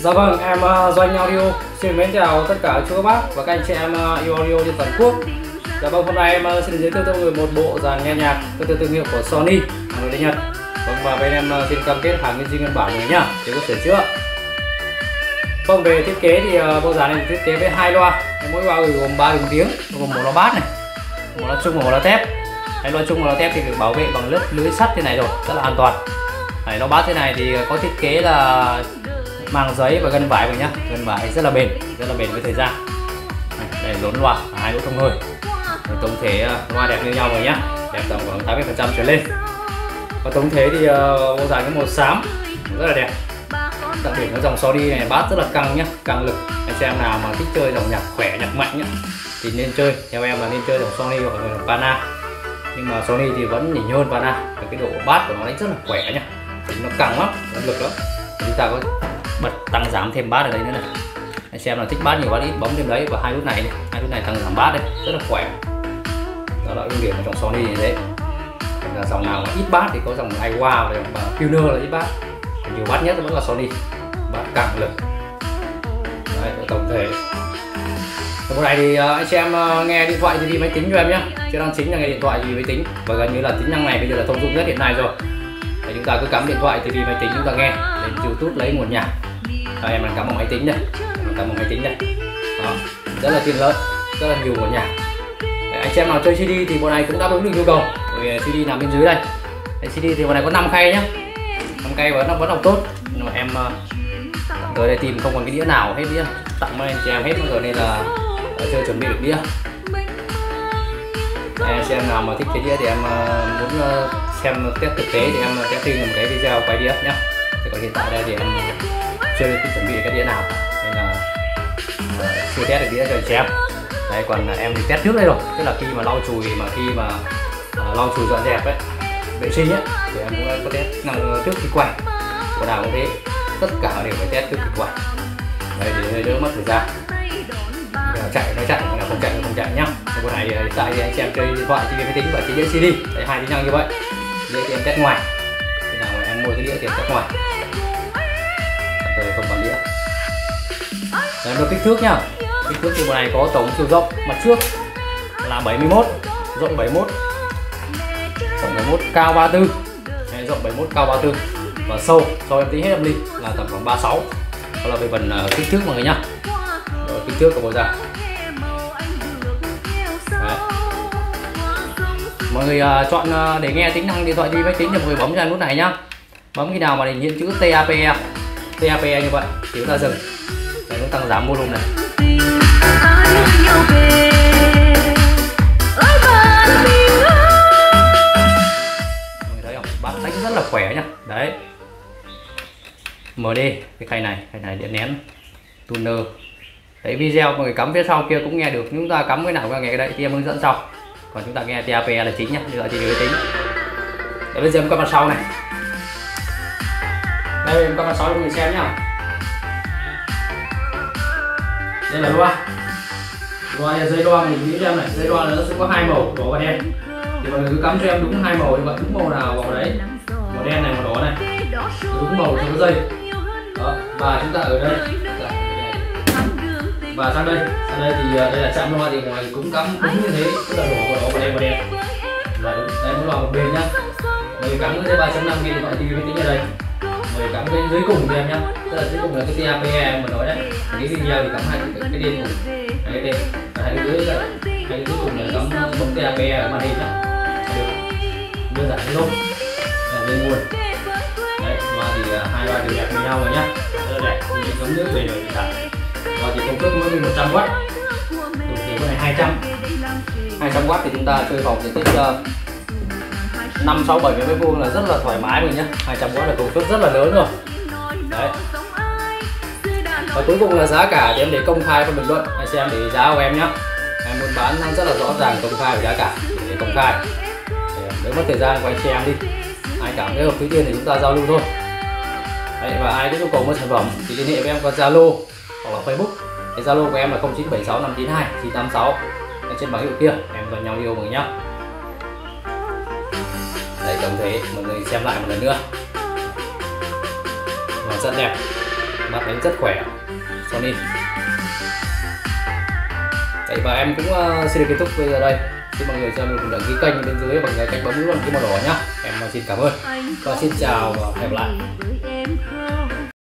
Dạ vâng, em Doanh Audio xin mến chào tất cả chú các bác và các anh chị em yêu audio trên toàn quốc. Dạ vâng, hôm nay em xin giới thiệu tới mọi người một bộ dàn nghe nhạc có từ thương hiệu của Sony, người đến Nhật. Vâng, và bên em xin cam kết hàng nguyên zin nguyên bản rồi nhá, chứ có sửa chữa. Vâng, về thiết kế thì bộ dàn này thiết kế với hai loa, mỗi loa gồm 3 đường tiếng, gồm một loa bass này, một loa chung và một loa thép. Cái loa chung và loa thép thì được bảo vệ bằng lớp lưới sắt thế này rồi, rất là an toàn. Đấy, loa bass thế này thì có thiết kế là màng giấy và gân vải rồi nhá, gân vải rất là bền với thời gian. Đây lốn loa, hai lỗ thông hơi. Tổng thể loa đẹp như nhau rồi nhá, đẹp tầm khoảng 80% trở lên. Và tổng thể thì bộ dàn cái màu xám rất là đẹp. Đặc điểm của dòng Sony này bass rất là căng nhá, căng lực. Anh chị em nào mà thích chơi dòng nhạc khỏe, nhạc mạnh nhá thì nên chơi, theo em là nên chơi dòng Sony hoặc là Pana. Nhưng mà Sony thì vẫn nhỉnh hơn Pana, cái độ bass của nó đánh rất là khỏe nhá, nó căng lắm, nó lực lắm. Chúng ta có bật tăng giảm thêm bass ở đây nữa này. Anh xem là thích bass nhiều bass ít bấm thêm đấy, và hai nút này đi, hai nút này tăng giảm bass đây, rất là khỏe. Đó là ưu điểm của dòng Sony như thế. Còn là dòng nào mà ít bass thì có dòng Aiwa và Pioneer là ít bass. Còn nhiều bass nhất vẫn là Sony, bass căng lực. Đấy, tổng thể. Bộ này thì anh chị em nghe điện thoại thì đi máy tính cho em nhé. Chứ đang chính là nghe điện thoại thì máy tính, và gần như là tính năng này bây giờ là thông dụng nhất hiện nay rồi. Để chúng ta cứ cắm điện thoại thì máy tính chúng ta nghe lên YouTube lấy nguồn nhạc. Em đang cắm vào máy tính đây, cắm vào máy tính đây. Đó, rất là tiện lợi, rất là nhiều nguồn nhạc. Để anh chị em nào chơi CD thì bộ này cũng đáp ứng được nhu cầu. Vì CD nằm bên dưới đây. CD thì bộ này có 5 khay nhá, 5 khay và nó vẫn đọc tốt. Nhưng mà em tới đây tìm không còn cái đĩa nào hết đĩa, tặng mấy anh chị em hết rồi nên là chưa chuẩn bị được đĩa. Anh chị em nào mà thích cái đĩa thì em muốn xem test thực tế thì em sẽ tìm một cái video quay đĩa nhá. Thì còn hiện tại đây thì em chưa chuẩn bị cái đĩa nào nên là chưa test được đĩa cho anh chị em. Đấy, còn em thì test trước đây rồi, tức là khi mà lau chùi lau chùi dọn dẹp ấy, vệ sinh ấy, thì em cũng có test năng trước khi quay. Bộ nào cũng thế, tất cả đều phải test trước khi quay. Đấy, để đỡ mất thời gian. Chạy nó chạy, không chạy nó không chạy nhá. Cái bộ này thì hiện tại thì anh chị em chơi điện thoại, chơi máy tính và chơi đĩa CD, đấy, hai tính năng như vậy. Đĩa thì em test ngoài, khi nào mà em mua cái đĩa thì em test ngoài. Rồi không còn đĩa. Đấy, nó kích thước nhá. Kích thước thì bộ này có tổng chiều rộng mặt trước là 71, rộng 71, rộng 71, cao 34. Đấy, rộng 71, cao 34. Và sâu em tính hết âm ly là tầm khoảng 36. Đó là về phần kích thước mọi người nhá. Đó, kích thước của bộ dàn. Mọi người chọn để nghe tính năng điện thoại đi máy tính thì mọi người bấm ra nút này nhá. Bấm khi nào mà hiện chữ TAPE như vậy thì chúng ta dừng. Để nó tăng giảm volume này. Mọi người thấy không? Bass đánh rất là khỏe nhá. Đấy. MD cái khay này điện nén tuner. Đấy, video mọi người cắm phía sau kia cũng nghe được, chúng ta cắm cái nào nghe cái đấy thì em hướng dẫn sau. Còn chúng ta nghe TAPE là chính nhá, điện thoại thì máy tính. Để bây giờ em qua mặt sau này. Đây em qua mặt sau cho mọi người xem nhá. Đây là loa dây loa mình nghĩ em này, dây loa nó sẽ có hai màu đỏ và đen. Thì mọi người cứ cắm cho em đúng hai màu như vậy, đúng màu nào vào đấy, màu đen này màu đỏ này, đúng màu cho cái dây. Đó, và chúng ta ở đây và sang đây thì đây là chạm loa thì ngoài cũng cắm đúng như thế, tức là đỏ và đen là đúng. Đây cũng là một bên nhá. Mọi người cắm cái 3.5 cái điện thoại TV máy tính ở đây. Mọi người cắm cái dưới cùng cho em nhá, tức là dưới cùng là cái TAPE em mà nói đấy. Cái video thì cắm hai cái đen cùng, hai cái đen, hai cái dưới đây, hai cái dưới cùng là cắm bấm TAPE ở màn hình nhá. Đơn giản thế thôi. Là dây nguồn. Đấy, loa thì hai loa đều đẹp như nhau rồi nhá, rất là đẹp, như chống nước về đời hiện tại. Loa thì công suất mỗi bên 100W, tổng thể con này 200W thì chúng ta chơi phòng diện tích 5, 6, 70 m² là rất là thoải mái rồi nhá. 200W là công suất rất là lớn rồi. Đấy. Và cuối cùng là giá cả thì em để công khai trong bình luận, anh xem để giá của em nhá. Em muốn bán rất là rõ ràng, công khai về giá cả để công khai. Để mất thời gian của anh chị em đi. Ai cảm thấy hợp túi tiền thì chúng ta giao lưu thôi. Đấy, và ai có nhu cầu mua sản phẩm thì liên hệ với em qua Zalo hoặc là Facebook. Cái Zalo của em là 0976 592 986. Trên bảng hiệu kia em còn nhau yêu mọi người nhá. Đây, tổng thể mọi người xem lại một lần nữa. Nó rất đẹp, bát đánh rất khỏe Sony. Đấy, và em cũng xin được kết thúc bây giờ đây. Xin mọi người cho mình cũng đăng ký kênh bên dưới bằng cách bấm nút cái màu đỏ nhá. Em xin cảm ơn và xin chào và hẹn gặp lại.